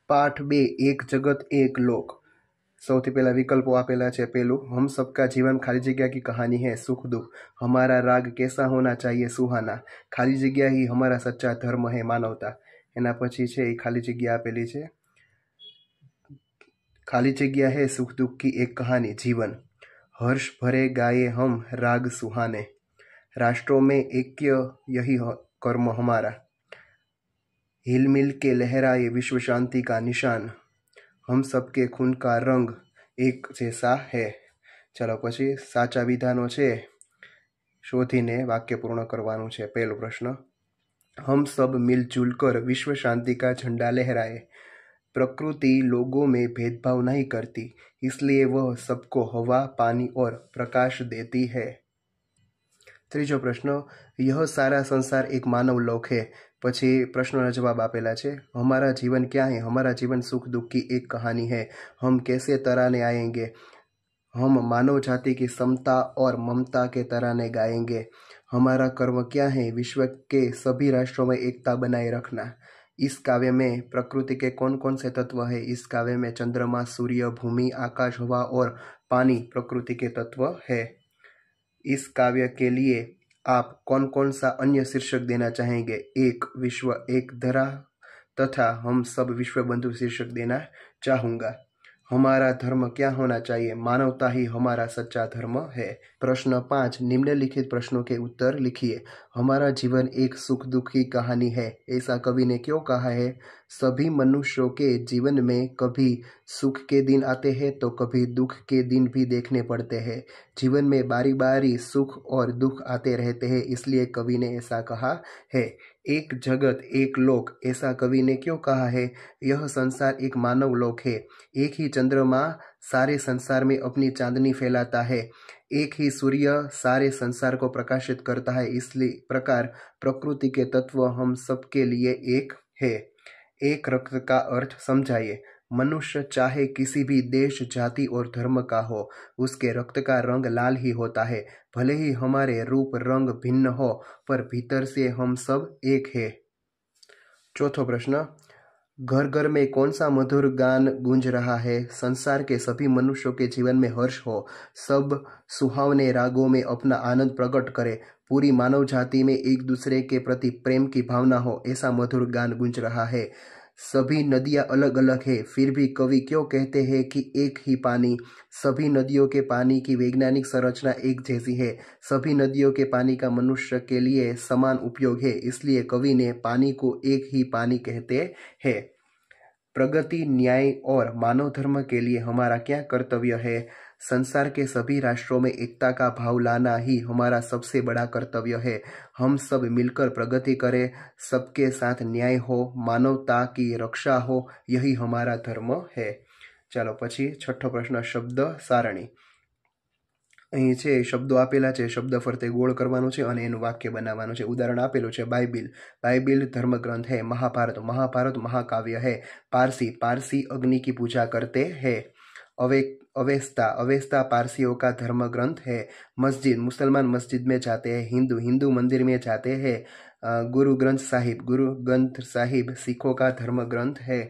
पाठ 2 एक जगत एक लोक। સૌથી પહેલા વિકલ્પો આપેલા છે। પહેલું, हम सबका जीवन खाली जगह की कहानी है, सुख दुख। हमारा राग कैसा होना चाहिए, सुहाना। खाली जगह ही हमारा सच्चा धर्म है, मानवता। એના પછી છે એ ખાલી જગ્યા આપેલી છે। खाली जगह है सुख दुख की एक कहानी, जीवन। हर्ष भरे गाए हम राग सुहाने। राष्ट्रों में ऐक्य यही कर्म हमारा। हिल मिल के लहराए विश्व शांति का निशान। हम सबके खून का रंग एक जैसा है। चलो पछी साचा विधानो छे शोधीने वाक्य पूर्ण करवानुं छे। पहलो प्रश्न, हम सब मिलजुल कर विश्व शांति का झंडा लहराए। प्रकृति लोगों में भेदभाव नहीं करती, इसलिए वह सबको हवा, पानी और प्रकाश देती है। त्रीजो प्रश्न, यह सारा संसार एक मानव लोक है। पछी प्रश्नों जवाब आपेला छे। हमारा जीवन क्या है, हमारा जीवन सुख दुख की एक कहानी है। हम कैसे तराने आएंगे, हम मानव जाति की समता और ममता के तराने गाएंगे। हमारा कर्म क्या है, विश्व के सभी राष्ट्रों में एकता बनाए रखना। इस काव्य में प्रकृति के कौन कौन से तत्व है। इस काव्य में चंद्रमा, सूर्य, भूमि, आकाश, हवा और पानी प्रकृति के तत्व है। इस काव्य के लिए आप कौन कौन सा अन्य शीर्षक देना चाहेंगे। एक, विश्व एक धरा तथा हम सब विश्व बंधु शीर्षक देना चाहूँगा। हमारा धर्म क्या होना चाहिए, मानवता ही हमारा सच्चा धर्म है। प्रश्न 5, निम्नलिखित प्रश्नों के उत्तर लिखिए। हमारा जीवन एक सुख दुख की कहानी है, ऐसा कवि ने क्यों कहा है। सभी मनुष्यों के जीवन में कभी सुख के दिन आते हैं तो कभी दुख के दिन भी देखने पड़ते हैं। जीवन में बारी बारी सुख और दुख आते रहते हैं, इसलिए कवि ने ऐसा कहा है। एक जगत एक लोक, ऐसा कवि ने क्यों कहा है। यह संसार एक मानव लोक है। एक ही चंद्रमा सारे संसार में अपनी चांदनी फैलाता है। एक ही सूर्य सारे संसार को प्रकाशित करता है। इसलिए प्रकार प्रकृति के तत्व हम सबके लिए एक है। एक रक्त का अर्थ समझाइए। मनुष्य चाहे किसी भी देश, जाति और धर्म का हो, उसके रक्त का रंग लाल ही होता है। भले ही हमारे रूप रंग भिन्न हो, पर भीतर से हम सब एक है। चौथो प्रश्न, घर घर में कौन सा मधुर गान गूंज रहा है। संसार के सभी मनुष्यों के जीवन में हर्ष हो, सब सुहावने रागों में अपना आनंद प्रकट करे, पूरी मानव जाति में एक दूसरे के प्रति प्रेम की भावना हो, ऐसा मधुर गान गूंज रहा है। सभी नदियां अलग अलग है, फिर भी कवि क्यों कहते हैं कि एक ही पानी। सभी नदियों के पानी की वैज्ञानिक संरचना एक जैसी है। सभी नदियों के पानी का मनुष्य के लिए समान उपयोग है, इसलिए कवि ने पानी को एक ही पानी कहते हैं। प्रगति, न्याय और मानव धर्म के लिए हमारा क्या कर्तव्य है। संसार के सभी राष्ट्रों में एकता का भाव लाना ही हमारा सबसे बड़ा कर्तव्य है। हम सब मिलकर प्रगति करें, सबके साथ न्याय हो, मानवता की रक्षा हो, यही हमारा धर्म है। चलो पछी छठो प्रश्न, शब्द सारणी। અહીં છે શબ્દો આપેલા છે, શબ્દ ફરતે ગોળ કરવાનું છે અને એનું વાક્ય બનાવવાનું છે। ઉદાહરણ આપેલું છે બાઇબિલ, બાઇબિલ ધર્મગ્રંથ है। महाभारत, महाभारत महाकाव्य है। पारसी, पारसी अग्नि की पूजा करते हैं। अवेस्ता, अवेस्ता पारसियों का धर्म ग्रंथ है। मस्जिद, मुसलमान मस्जिद में जाते हैं। हिंदू, हिंदू मंदिर में जाते हैं। गुरु ग्रंथ साहिब, गुरु ग्रंथ साहिब सिखों का धर्म ग्रंथ है।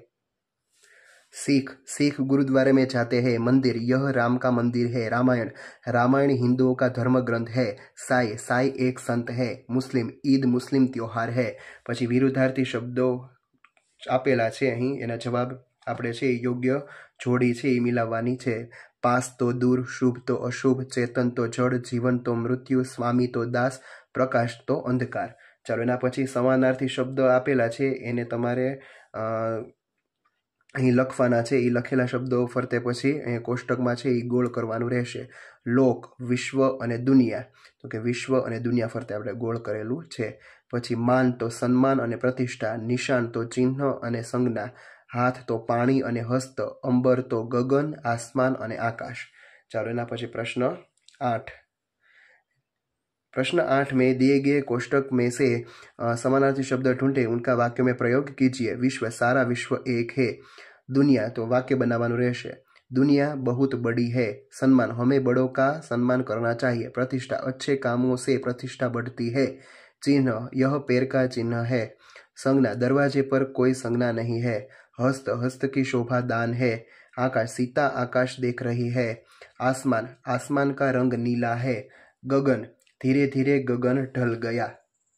सिख, सिख गुरुद्वारे में जाते हैं। मंदिर, यह राम का मंदिर है। रामायण, रामायण हिंदुओं का धर्म ग्रंथ है। साई, साई एक संत है। मुस्लिम, ईद मुस्लिम त्योहार है। પછી વિરુદ્ધાર્થી શબ્દો આપેલા છે અહીં, એના જવાબ આપણે છે યોગ્ય જોડી છે એ મિલાવવાની છે। પાસ તો દૂર, શુભ તો અશુભ, ચેતન તો જડ, જીવન તો મૃત્યુ, સ્વામી તો દાસ, પ્રકાશ તો અંધકાર। ચાલો એના પછી સમાનાર્થી શબ્દો આપેલા છે, એને તમારે અહીં લખવાના છે। એ લખેલા શબ્દો ફરતે પછી અહીંયા કોષ્ટકમાં છે એ ગોળ કરવાનું રહેશે। લોક, વિશ્વ અને દુનિયા, તો કે વિશ્વ અને દુનિયા ફરતે આપણે ગોળ કરેલું છે। પછી માન તો સન્માન અને પ્રતિષ્ઠા, નિશાન તો ચિહ્ન અને સંજ્ઞા, હાથ તો પાણી અને હસ્ત, અંબર તો ગગન, આસમાન અને આકાશ। ચાલો એના પછી પ્રશ્ન 8। प्रश्न 8 में दिए गए कोष्टक में से समानार्थी शब्द ढूंढे, उनका वाक्य में प्रयोग कीजिए। विश्व, सारा विश्व एक है। दुनिया, तो वाक्य बनावानुं रहेशे। दुनिया बहुत बड़ी है। सम्मान, हमें बड़ों का सम्मान करना चाहिए। प्रतिष्ठा, अच्छे कामों से प्रतिष्ठा बढ़ती है। चिन्ह, यह पैर का चिन्ह है। संज्ञा, दरवाजे पर कोई संज्ञा नहीं है। हस्त हस्त की शोभा दान है। आकाश सीता आकाश देख रही है। आसमान आसमान का रंग नीला है। गगन धीरे धीरे गगन ढल गया।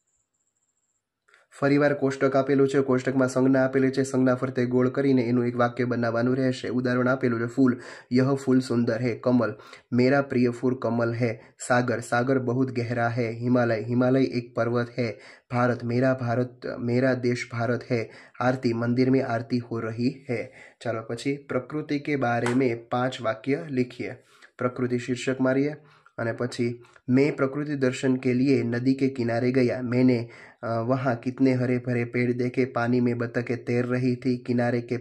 फरीवार कोष्टक आपेલું છે, કોષ્ટકમાં સંજ્ઞા આપેલી છે, સંજ્ઞા ફરતે ગોળ કરીને એનું એક વાક્ય બનાવવાનું રહેશે। ઉદાહરણ આપેલું છે, ફૂલ यह फूल सुंदर है। कमल मेरा प्रिय फूल कमल है। सागर सागर बहुत गहरा है। हिमालय हिमालय एक पर्वत है। भारत मेरा देश भारत है। आरती मंदिर में आरती हो रही है। चलो पछी प्रकृति के बारे में 5 वाक्य लिखिए। प्रकृति शीर्षक मारिए અને પછી मैं प्रकृति दर्शन के लिए नदी के किनारे गया। मैंने वहाँ कितने हरे भरे पेड़ देखे। पानी में बतखें तैर रही थी। किनारे के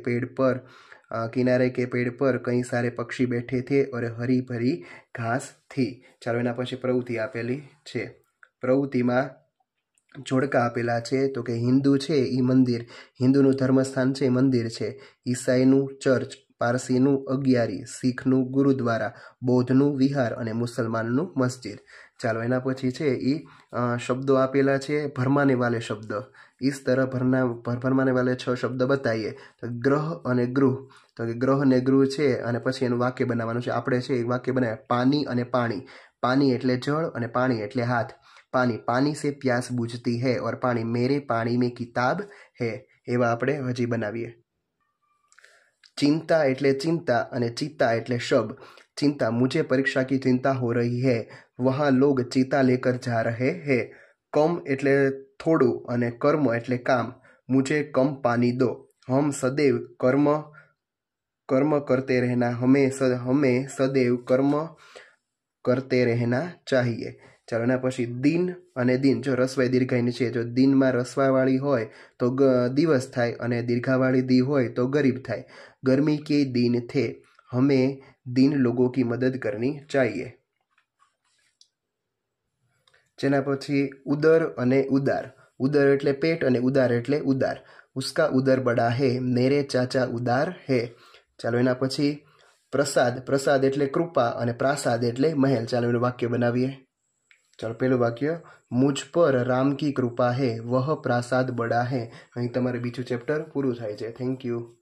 पेड़ पर कई सारे पक्षी बैठे थे और हरी भरी घास थी। चालो एना पछी प्रवृत्ति आपेली छे। प्रवृत्तिमां जोड़का आपेला छे तो के हिंदू छे ई मंदिर, हिंदूनुं धर्मस्थान छे मंदिर छे। ईसाईनुं चर्च, पारसीनुं अगियारी, सीखनुं गुरुद्वारा, बौद्धनुं विहार अने मुसलमाननुं मस्जिद। चालो एना पछी छे ई शब्दों आपेला छे। भरमाने वाले शब्द इस तरह भरमाने वाले 6 शब्द बताइए। तो ग्रह अने गृह, तो ग्रह ने गृह छे अने पछी एनुं वाक्य बनाववानुं छे। आपणे छे एक वाक्य बनावे पानी अने पाणी। पानी एटले जळ अने पाणी एटले हाथ। पानी पानी से प्यास बुझती है और पानी मेरे पानी में किताब है। एवा आपणे हजी बनावीए। चिंता एटले चिंता अने चिता एटले शब। चिंता मुझे परीक्षा की चिंता हो रही है। वहाँ लोग चिता लेकर जा रहे हैं। कम एटले थोड़ू अने कर्म एटले काम। मुझे कम पानी दो। हम सदैव कर्म करते रहना। हमें सदैव कर्म करते रहना चाहिए। चलो एना पछी दिन अने दिन, जो रसवाई दीर्घाईनी छे, जो दिन में रसवावाड़ी होय तो दिवस थाय अने दीर्घावाड़ी दी होय तो गरीब थाय। गर्मी के दिन थे। हमें दिन लोगों की मदद करनी चाहिए। जेना पछी उदर अने उदार। उदर एटले पेट अने उदार एटले उदार। उसका उदर बड़ा है। मेरे चाचा उदार है। चलो एना पछी प्रसाद। प्रसाद एटले कृपा अने प्रासाद एटले महल। चलो एनुं वाक्य बनावीए। चलो पहलू वाक्य मुझ पर राम की कृपा है। वह प्रासाद बड़ा है। अहीं तमारे बीजું चेप्टर पूरुं थाय छे। Thank you.